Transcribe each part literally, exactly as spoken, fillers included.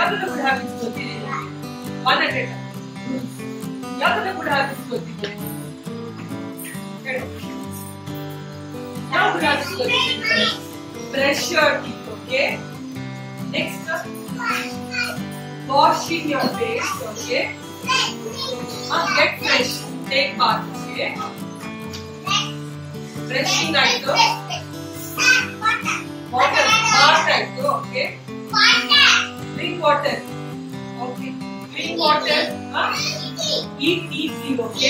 ಯಾವ್ದೆಲ್ಲ good habits ಗೊತ್ತಿದೆ ನಿಮಗೆ? One at a time. ಯಾವ್ದೆಲ್ಲ ಗುಡ್ ಹ್ಯಾಬಿಟ್ಸ್ ಗೊತ್ತಿದೆ? ಹೇಳಿ. ಯಾವ ಗುಡ್ ಹ್ಯಾಬಿಟ್ಸ್ ಗೊತ್ತಿದೆ? Brush your teeth, okay? Next, washing your face, okay? Uh, get fresh, take bath, okay? Brushing ಆಯ್ತು, water, bath ಆಯ್ತು, okay? Drink water, okay? Drink water, uh, eat easy, okay?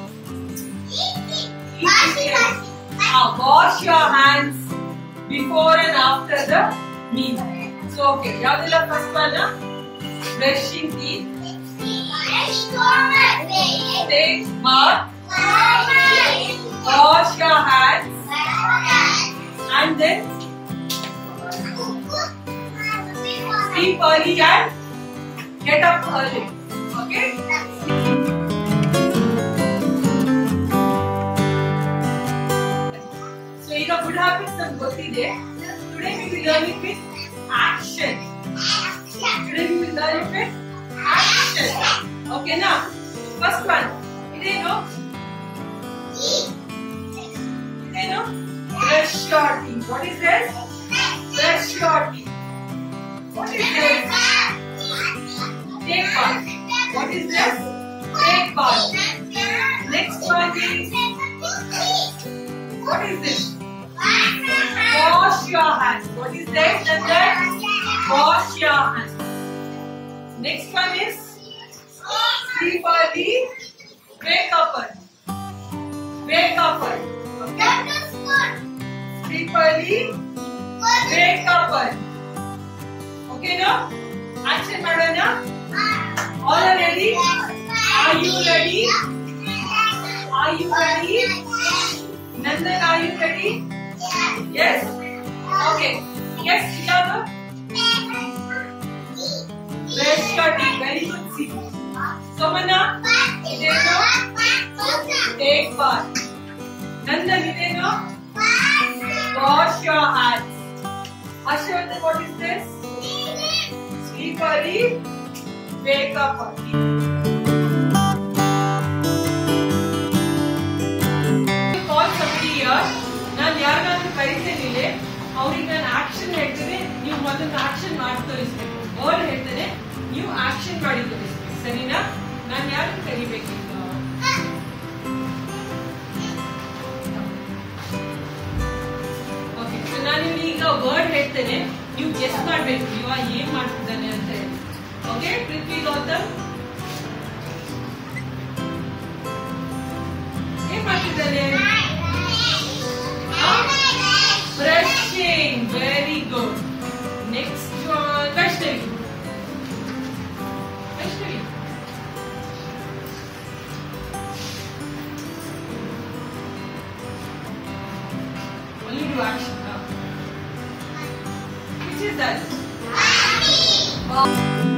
Eat easy. Uh, wash your hands before and after the meal. So, okay, yaadilla first one, uh, brushing teeth, take bath, wash your hands, and then sleep early and get up early. Okay? So, ಈಗ good habits ನಮ್ಗೆ ಗೊತ್ತಿದೆ. Today we will learn it with action. Today we will learn it with action. Okay, now first one. Ideno? Ideno? Brush your teeth. What is this? Brush your teeth. What is this? Take bath. What is this? Take bath. Next one is, what is this? Wash your hands. What is that? And then wash your hands. Next one is sleep early, wake up early. Wake up early. Okay? Sleep early, wake up early. Okay, now? Action madana? All are ready? Are you ready? Are you ready? Nandan, are you ready? Yes? Okay. Yes, Shikano? Brush your teeth. Very good. See. Somana? Ideno? Take bath. Nandan, ideno? Wash your hands. Ashwata, what is this? Sleep early, wake up early. Call somebody here. ನಾನು ಯಾರಿಗಾದ್ರೂ ಕರೀತೇನೆ, ಅವ್ರಿಗೆ ನಾನು action ಹೇಳ್ತೇನೆ, ನೀವು ಮೊದಲು action ಮಾಡಿ ತೋರಿಸ್ಬೇಕು. Word ಹೇಳ್ತೇನೆ, ನೀವು ಆಕ್ಷನ್ ಮಾಡಿ ತೋರಿಸ್ಬೇಕು. ಸರಿನಾ? ನಾನು ಯಾರನ್ನು ಕರಿಬೇಕೀಗ? ಓಕೆ, ನಾನು ಈಗ ವರ್ಡ್ ಹೇಳ್ತೇನೆ, ನೀವು ಗೆಸ್ ಮಾಡ್ಬೇಕು ಇವ ಏನ್ ಮಾಡ್ತಿದ್ದಾನೆ ಅಂತ ಹೇಳಿ. ಓಕೆ, ಪೃಥ್ವಿ ಗೌತಮ್ ಏನ್ ಮಾಡ್ತಿದ್ದಾನೆ? Brushing. Very good. Next one, Vaishnavi. Vaishnavi. Only do action now. Which is that? Wow.